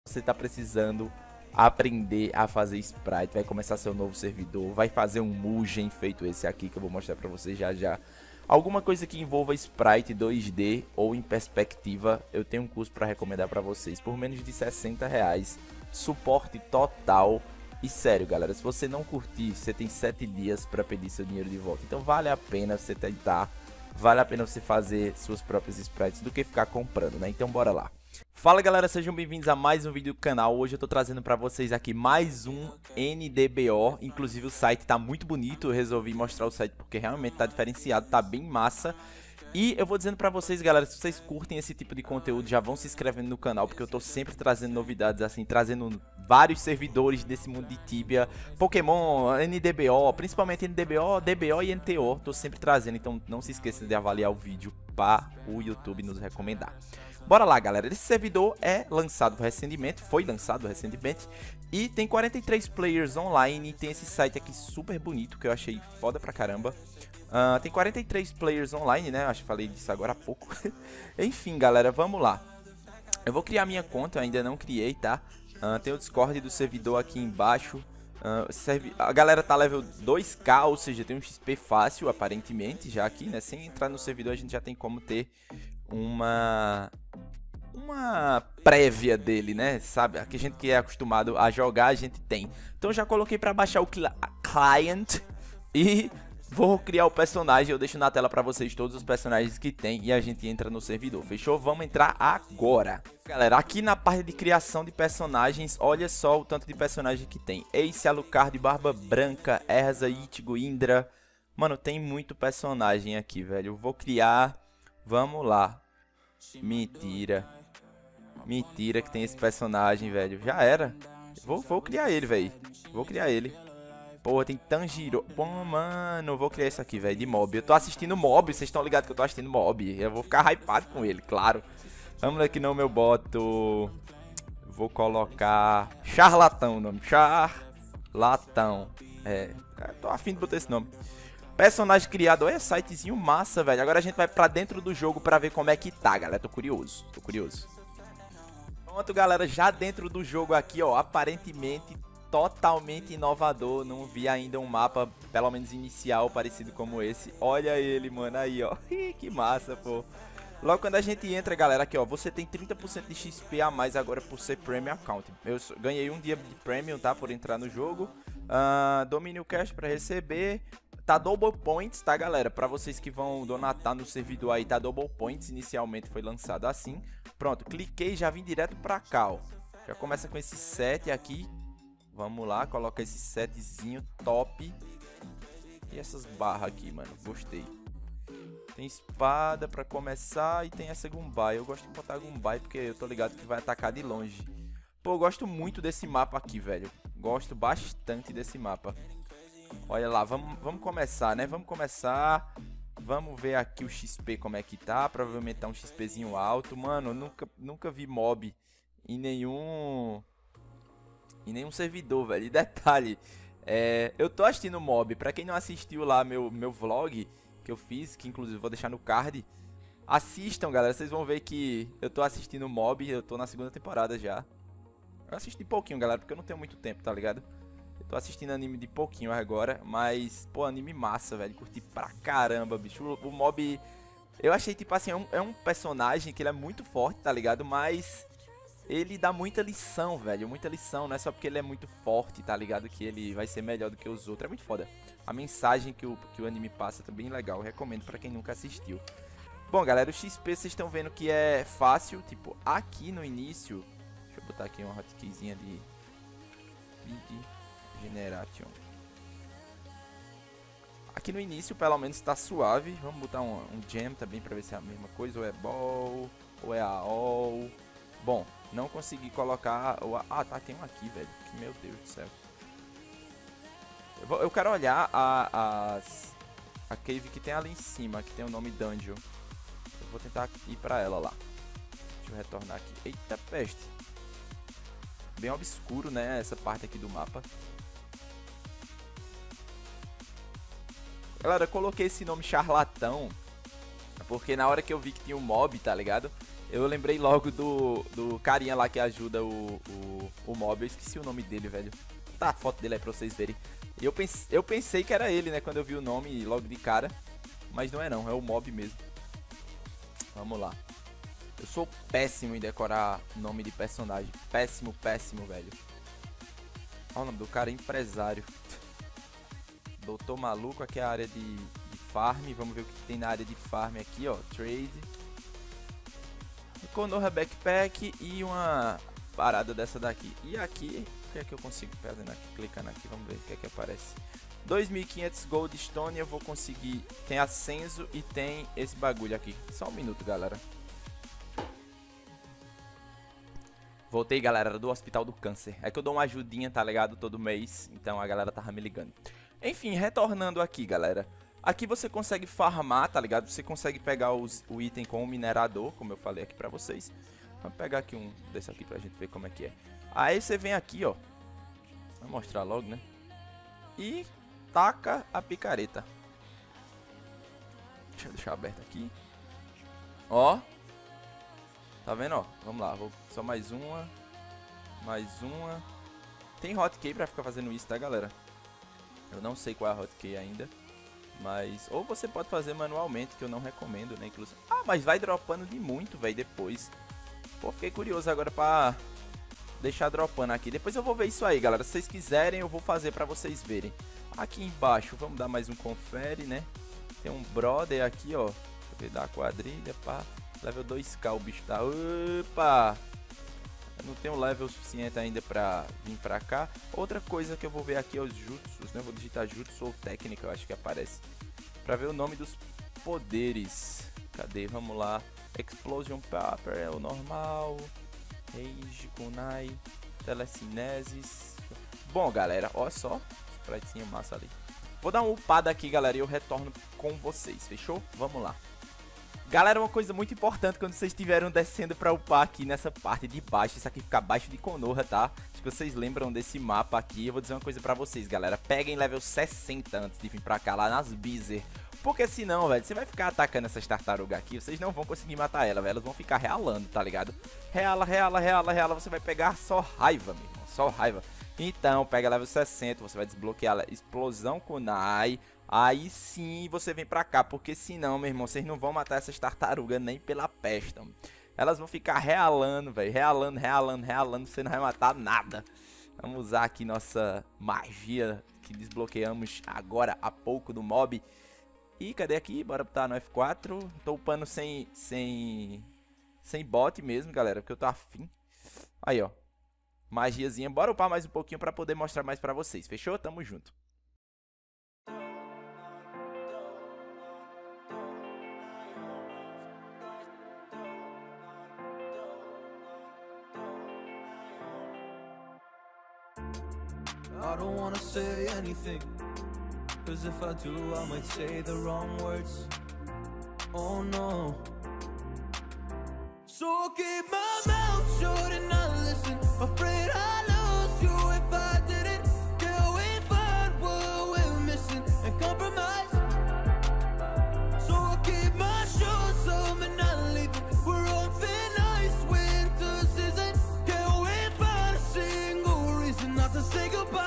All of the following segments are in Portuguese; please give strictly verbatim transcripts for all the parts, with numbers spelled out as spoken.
Você tá precisando aprender a fazer Sprite, vai começar seu novo servidor, vai fazer um Mugen feito esse aqui que eu vou mostrar pra vocês já já. Alguma coisa que envolva Sprite dois D ou em perspectiva, eu tenho um curso para recomendar para vocês por menos de sessenta reais, suporte total. E sério, galera, se você não curtir, você tem sete dias para pedir seu dinheiro de volta. Então vale a pena você tentar, vale a pena você fazer suas próprias sprites do que ficar comprando, né? Então bora lá. Fala galera, sejam bem-vindos a mais um vídeo do canal. Hoje eu tô trazendo pra vocês aqui mais um N D B O. Inclusive o site tá muito bonito, eu resolvi mostrar o site porque realmente tá diferenciado, tá bem massa. E eu vou dizendo pra vocês, galera, se vocês curtem esse tipo de conteúdo, já vão se inscrevendo no canal, porque eu tô sempre trazendo novidades, assim, trazendo vários servidores desse mundo de Tibia, Pokémon, N D B O, principalmente N D B O, D B O e N T O, tô sempre trazendo, então não se esqueça de avaliar o vídeo para o YouTube nos recomendar. Bora lá, galera, esse servidor é lançado recentemente, foi lançado recentemente, e tem quarenta e três players online, tem esse site aqui super bonito, que eu achei foda pra caramba. Uh, tem quarenta e três players online, né? Acho que falei disso agora há pouco. Enfim, galera, vamos lá. Eu vou criar minha conta, eu ainda não criei, tá? Uh, tem o Discord do servidor aqui embaixo. Uh, servi a galera tá level dois K, ou seja, tem um X P fácil, aparentemente, já aqui, né? Sem entrar no servidor, a gente já tem como ter uma... uma prévia dele, né? Sabe? Aqui a gente que é acostumado a jogar, a gente tem. Então eu já coloquei pra baixar o cl client e... vou criar o personagem, eu deixo na tela pra vocês todos os personagens que tem e a gente entra no servidor, fechou? Vamos entrar agora. Galera, aqui na parte de criação de personagens, olha só o tanto de personagem que tem. Ace, Alucard, Barba Branca, Erza, Ichigo, Indra. Mano, tem muito personagem aqui, velho. Eu vou criar, vamos lá. Mentira. Mentira que tem esse personagem, velho. Já era. Vou, vou criar ele, velho. Vou criar ele. Pô, tem Tanjiro. Pô, mano, eu vou criar isso aqui, velho, de mob. Eu tô assistindo mob, vocês estão ligados que eu tô assistindo mob. Eu vou ficar hypado com ele, claro. Vamos aqui no meu boto. Vou colocar Charlatão o nome. Charlatão. É, tô afim de botar esse nome. Personagem criado. Olha, sitezinho massa, velho. Agora a gente vai pra dentro do jogo pra ver como é que tá, galera. Tô curioso, tô curioso. Pronto, galera, já dentro do jogo aqui, ó, aparentemente... totalmente inovador, não vi ainda um mapa, pelo menos inicial, parecido como esse. Olha ele, mano, aí, ó. Que massa, pô. Logo quando a gente entra, galera, aqui, ó, você tem trinta por cento de X P a mais agora por ser Premium Account. Eu ganhei um dia de Premium, tá, por entrar no jogo. Uh, Domínio Cash pra receber. Tá Double Points, tá, galera? Pra vocês que vão donatar no servidor aí, tá Double Points. Inicialmente foi lançado assim. Pronto, cliquei e já vim direto pra cá, ó. Já começa com esse set aqui. Vamos lá, coloca esse setzinho top. E essas barras aqui, mano, gostei. Tem espada pra começar e tem essa Gumbai. Eu gosto de botar Gumbai porque eu tô ligado que vai atacar de longe. Pô, eu gosto muito desse mapa aqui, velho. Gosto bastante desse mapa. Olha lá, vamos, vamos começar, né? Vamos começar. Vamos ver aqui o X P como é que tá. Provavelmente tá um XPzinho alto. Mano, eu nunca, nunca vi mob em nenhum... em nenhum servidor, velho. E detalhe, é, eu tô assistindo mob. Pra quem não assistiu lá meu, meu vlog que eu fiz, que inclusive vou deixar no card, assistam, galera. Vocês vão ver que eu tô assistindo mob. Eu tô na segunda temporada já. Eu assisti pouquinho, galera, porque eu não tenho muito tempo, tá ligado? Eu tô assistindo anime de pouquinho agora. Mas, pô, anime massa, velho. Curti pra caramba, bicho. O, o mob, eu achei, tipo assim, é um, é um personagem que ele é muito forte, tá ligado? Mas... ele dá muita lição, velho, muita lição, não é só porque ele é muito forte, tá ligado, que ele vai ser melhor do que os outros, é muito foda. A mensagem que o, que o anime passa tá bem legal, eu recomendo pra quem nunca assistiu. Bom, galera, o X P vocês estão vendo que é fácil, tipo, aqui no início, deixa eu botar aqui uma hotkeyzinha de Speed Generation. Aqui no início, pelo menos, tá suave, vamos botar um, um gem também pra ver se é a mesma coisa, ou é ball, ou é a all. Bom, não consegui colocar... ah, tá, tem um aqui, velho. Que, meu Deus do céu. Eu, vou, eu quero olhar a, as, a cave que tem ali em cima, que tem o nome Dungeon. Eu vou tentar ir pra ela lá. Deixa eu retornar aqui. Eita peste. Bem obscuro, né, essa parte aqui do mapa. Galera, eu coloquei esse nome Charlatão porque na hora que eu vi que tinha um mob, tá ligado? Eu lembrei logo do, do carinha lá que ajuda o, o, o mob. Eu esqueci o nome dele, velho. Tá a foto dele aí pra vocês verem. Eu, pense, eu pensei que era ele, né, quando eu vi o nome logo de cara. Mas não é não, é o mob mesmo. Vamos lá. Eu sou péssimo em decorar nome de personagem. Péssimo, péssimo, velho. Olha o nome do cara, empresário. Doutor Maluco, aqui é a área de, de farm. Vamos ver o que tem na área de farm aqui, ó. Trade. Konoha Backpack e uma parada dessa daqui. E aqui, o que é que eu consigo fazer aqui? Clicando aqui, vamos ver o que é que aparece. dois mil e quinhentos Goldstone eu vou conseguir. Tem ascenso e tem esse bagulho aqui. Só um minuto, galera. Voltei, galera, do Hospital do Câncer. É que eu dou uma ajudinha, tá ligado? Todo mês. Então a galera tava me ligando. Enfim, retornando aqui, galera. Aqui você consegue farmar, tá ligado? Você consegue pegar os, o item com o minerador, como eu falei aqui pra vocês. Vamos pegar aqui um desse aqui pra gente ver como é que é. Aí você vem aqui, ó. Vou mostrar logo, né? E taca a picareta. Deixa eu deixar aberto aqui. Ó. Tá vendo, ó? Vamos lá, vou só mais uma. Mais uma. Tem hotkey pra ficar fazendo isso, tá, galera? Eu não sei qual é a hotkey ainda. Mas, ou você pode fazer manualmente, que eu não recomendo, né, inclusive. Ah, mas vai dropando de muito, velho, depois. Pô, fiquei curioso agora pra deixar dropando aqui. Depois eu vou ver isso aí, galera. Se vocês quiserem, eu vou fazer pra vocês verem. Aqui embaixo, vamos dar mais um confere, né? Tem um brother aqui, ó. Deixa eu ver da quadrilha, pá. Level dois K o bicho tá. Opa! Eu não tenho level suficiente ainda pra vir pra cá. Outra coisa que eu vou ver aqui é os jutsus, né? Eu vou digitar jutsu ou técnica, eu acho que aparece. Pra ver o nome dos poderes. Cadê? Vamos lá. Explosion Paper é o normal. Rage, Kunai, Telecinesis. Bom, galera, olha só. Spritezinho massa ali. Vou dar uma upada aqui, galera, e eu retorno com vocês, fechou? Vamos lá. Galera, uma coisa muito importante quando vocês estiverem descendo pra upar aqui nessa parte de baixo. Isso aqui fica abaixo de Konoha, tá? Acho que vocês lembram desse mapa aqui. Eu vou dizer uma coisa pra vocês, galera. Peguem level sessenta antes de vir pra cá, lá nas Beezer. Porque senão, velho, você vai ficar atacando essas tartarugas aqui. Vocês não vão conseguir matar ela, velho. Elas vão ficar realando, tá ligado? Reala, reala, reala, reala. Você vai pegar só raiva, meu irmão. Só raiva. Então, pega level sessenta. Você vai desbloquear a Explosão Kunai. Aí sim você vem pra cá, porque senão, meu irmão, vocês não vão matar essas tartarugas nem pela peste. Elas vão ficar realando, velho, realando, realando, realando, você não vai matar nada. Vamos usar aqui nossa magia que desbloqueamos agora há pouco do mob. E cadê aqui? Bora botar no F quatro. Tô upando sem, sem, sem bot mesmo, galera, porque eu tô afim. Aí, ó, magiazinha. Bora upar mais um pouquinho pra poder mostrar mais pra vocês, fechou? Tamo junto. I don't wanna say anything, cause if I do I might say the wrong words. Oh no. So I'll keep my mouth shut and not listen. Afraid I lose you if I didn't. Till we find what we're missing and compromise. So I'll keep my shoes on and not leaving. We're on thin ice, winter season. Till we find a single reason not to say goodbye.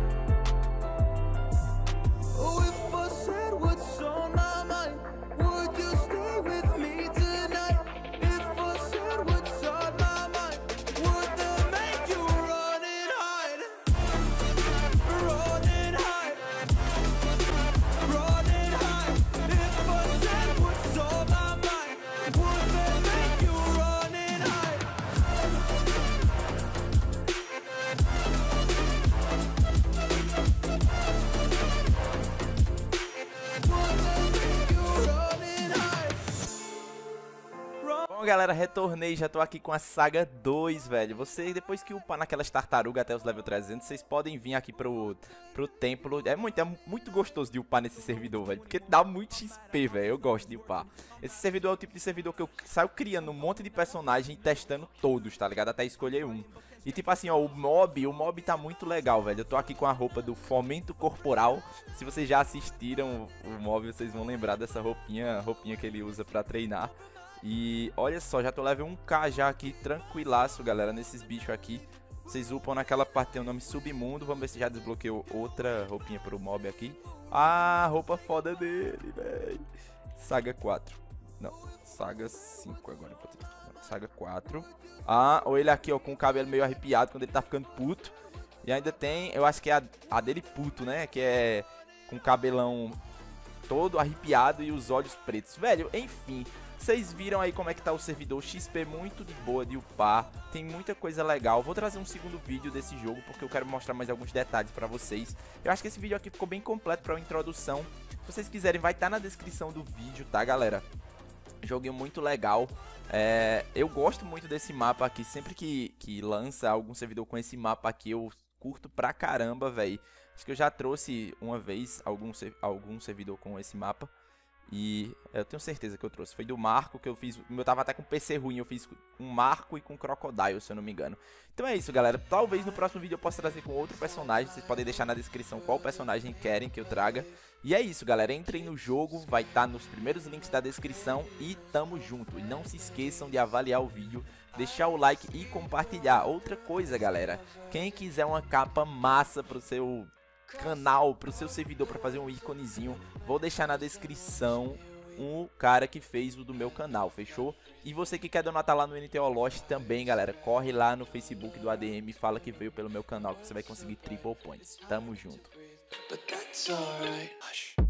Galera, retornei, já tô aqui com a Saga dois, velho. Você, depois que upar naquelas tartarugas até os level trezentos, vocês podem vir aqui pro, pro templo. É muito, é muito gostoso de upar nesse servidor, velho, porque dá muito X P, velho. Eu gosto de upar. Esse servidor é o tipo de servidor que eu saio criando um monte de personagem e testando todos, tá ligado? Até escolher um. E tipo assim, ó, o mob, o mob tá muito legal, velho. Eu tô aqui com a roupa do Fomento Corporal. Se vocês já assistiram o mob, vocês vão lembrar dessa roupinha, roupinha que ele usa pra treinar. E olha só, já tô level um K já aqui, tranquilaço, galera, nesses bichos aqui. Vocês upam naquela parte, tem o nome Submundo. Vamos ver se já desbloqueou outra roupinha pro mob aqui. Ah, roupa foda dele, velho. Saga quatro. Não, Saga cinco agora. Saga quatro. Ah, ou ele aqui, ó, com o cabelo meio arrepiado quando ele tá ficando puto. E ainda tem, eu acho que é a, a dele puto, né? Que é com o cabelão todo arrepiado e os olhos pretos. Velho, enfim... Vocês viram aí como é que tá o servidor, X P muito de boa de upar, tem muita coisa legal. Vou trazer um segundo vídeo desse jogo porque eu quero mostrar mais alguns detalhes pra vocês. Eu acho que esse vídeo aqui ficou bem completo pra uma introdução. Se vocês quiserem, vai estar na descrição do vídeo, tá, galera? Joguinho muito legal. É, eu gosto muito desse mapa aqui. Sempre que, que lança algum servidor com esse mapa aqui, eu curto pra caramba, velho. Acho que eu já trouxe uma vez algum, algum servidor com esse mapa. E eu tenho certeza que eu trouxe. Foi do Marco que eu fiz. Eu tava até com P C ruim. Eu fiz um Marco e com Crocodile, se eu não me engano. Então é isso, galera. Talvez no próximo vídeo eu possa trazer com outro personagem. Vocês podem deixar na descrição qual personagem querem que eu traga. E é isso, galera. Entrem no jogo. Vai estar nos primeiros links da descrição. E tamo junto. E não se esqueçam de avaliar o vídeo, deixar o like e compartilhar. Outra coisa, galera. Quem quiser uma capa massa pro seu canal, pro seu servidor, para fazer um íconezinho, vou deixar na descrição o cara que fez o do meu canal, fechou? E você que quer donatar lá no N T O Lost também, galera, corre lá no Facebook do A D M e fala que veio pelo meu canal, que você vai conseguir triple points. Tamo junto.